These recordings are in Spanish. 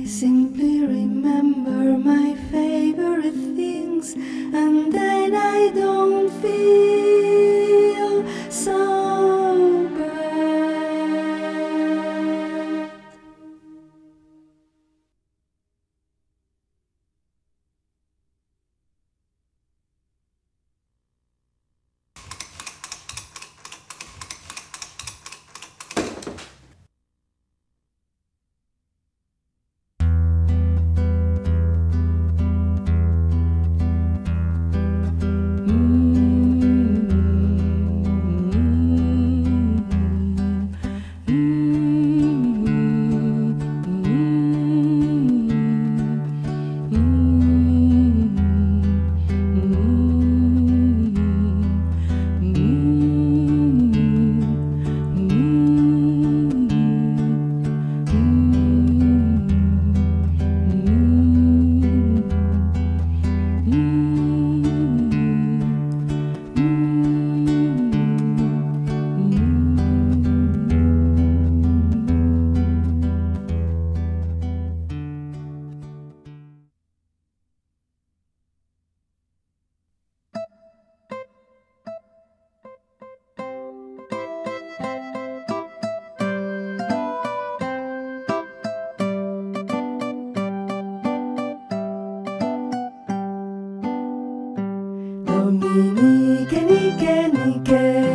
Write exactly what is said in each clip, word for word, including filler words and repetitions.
simply remember my favorite things, and then I don't feel so bad. Dominique, Nike, Nike.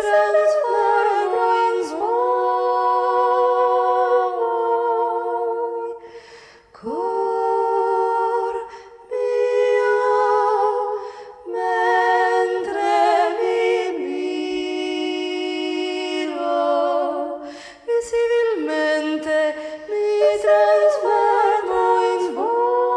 transference voi, cor mio, mentre vi miro, visibilmente mi trasformo in voi.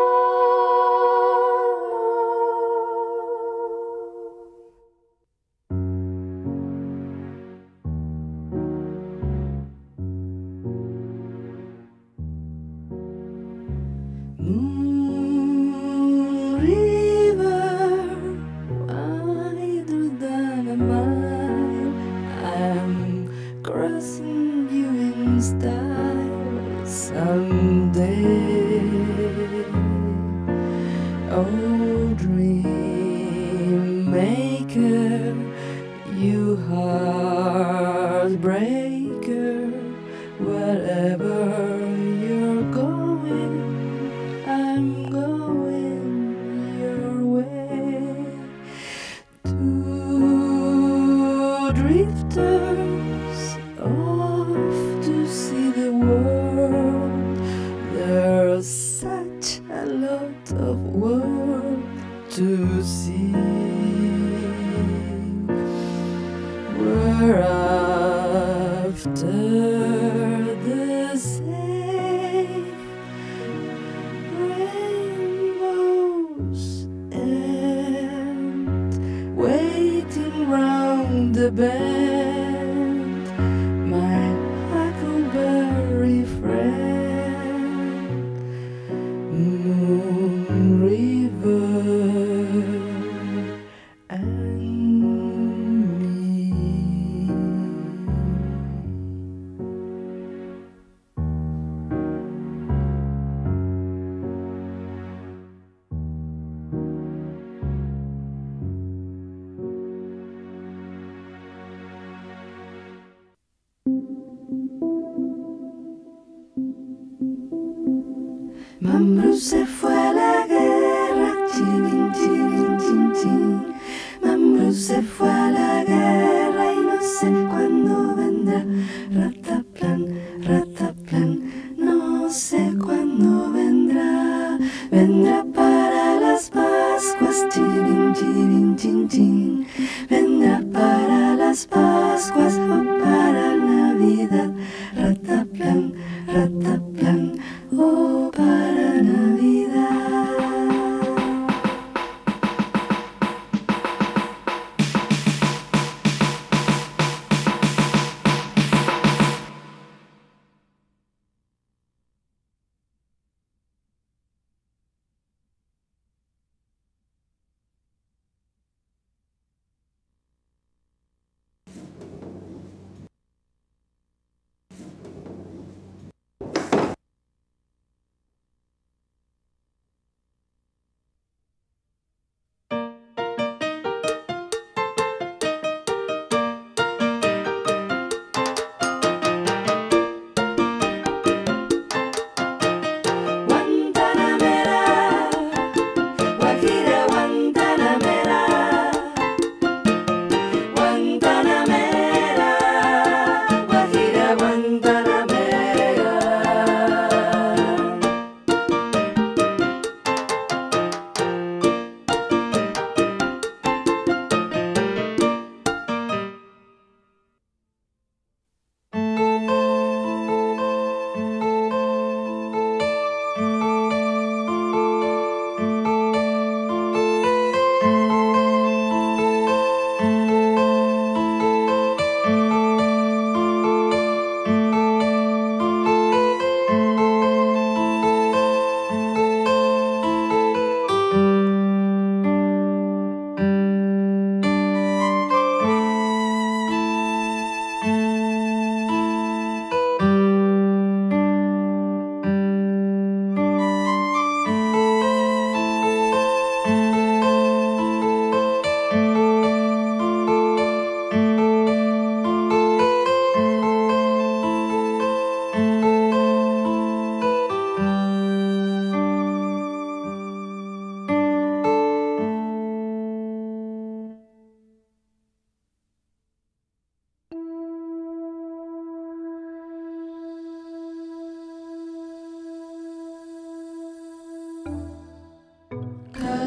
Moon river, wider than a mile, I'm crossing you in style someday. Oh, dream maker, you heartbreaker, wherever you're going, I'm going your way. Two drifters off to see the world. There's such a lot of world to see. We're after the same rainbows and waiting round the bend, my huckleberry friend, Moon River and Mambrú se fue a la guerra, chin, chin, chin, chin. Mambrú se fue a la guerra y no sé cuándo vendrá. Rataplan, rataplan, no sé cuándo vendrá. Vendrá para las Pascuas, chin, chin, chin, chin. Vendrá para las Pascuas o para Navidad. Rataplan, rataplan, oh, para Navidad.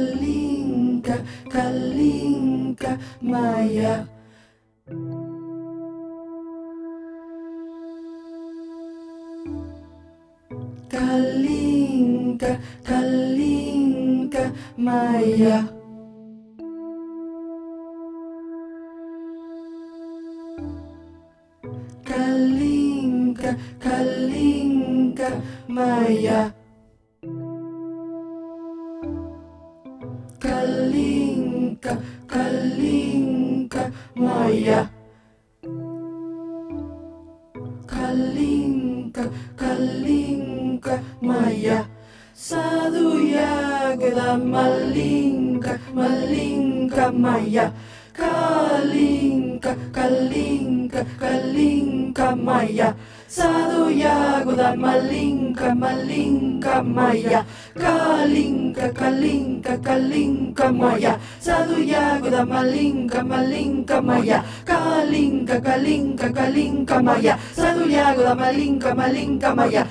Kalinka, Kalinka, Maya. Kalinka, Kalinka, Maya. Kalinka, Kalinka, Maya. Kalinka, Kalinka, Maya. Kalinka, Kalinka, Maya. Saduya Goda Malinka, Malinka, Maya. Kalinka, Kalinka, Kalinka, Maya. Saduya Goda Malinka, Malinka, Maya. Kalinka, Kalinka, Kalinka, Maya. Saduya Goda Malinka, Malinka, Maya. Kalinka, Kalinka, Kalinka, Maya. Saduya Goda Malinka, Malinka, Maya.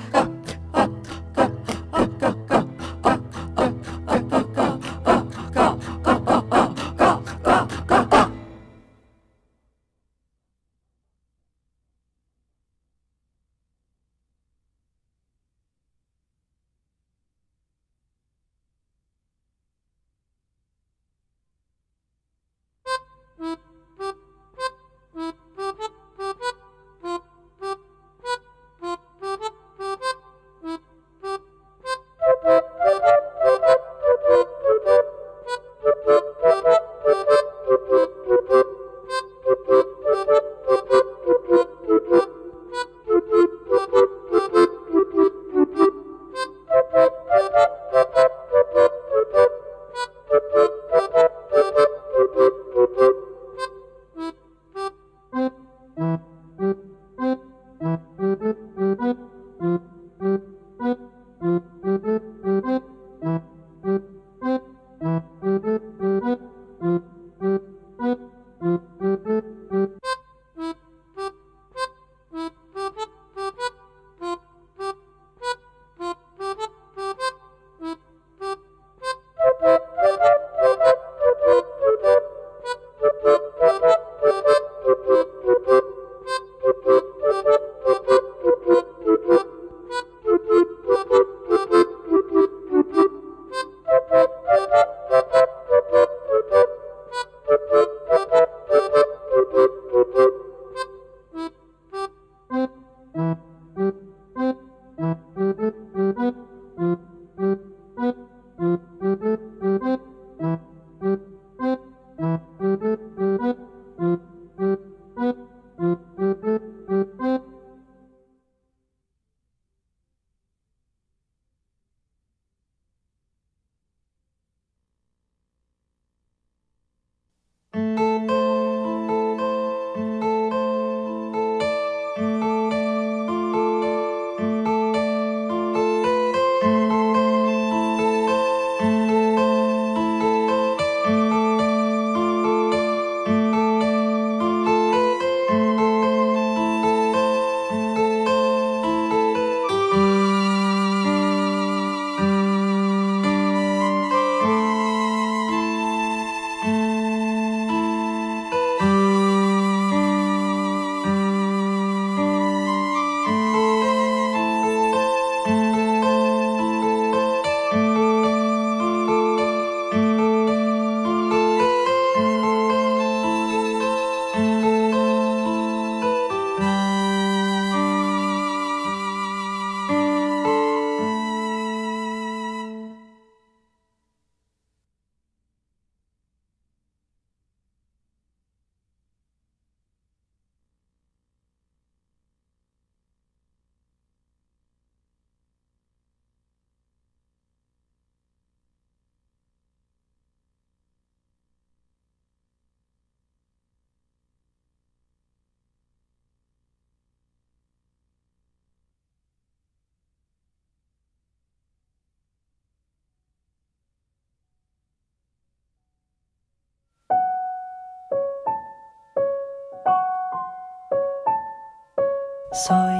Soy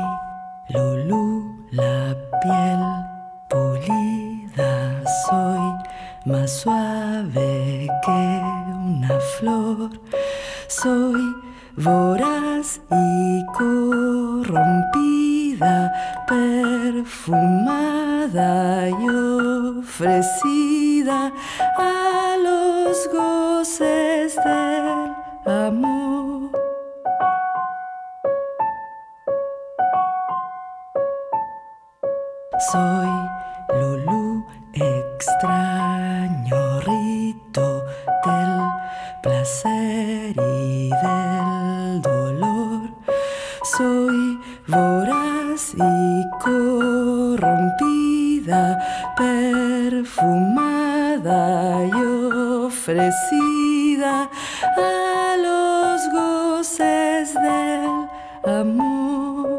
Lulú, la piel pulida, soy más suave flor. Soy voraz y corrompida, perfumada y ofrecida a los goces del amor. Soy Lulú, extraño rito del placer y del dolor. Soy voraz y corrompida, perfumada y ofrecida a los goces del amor.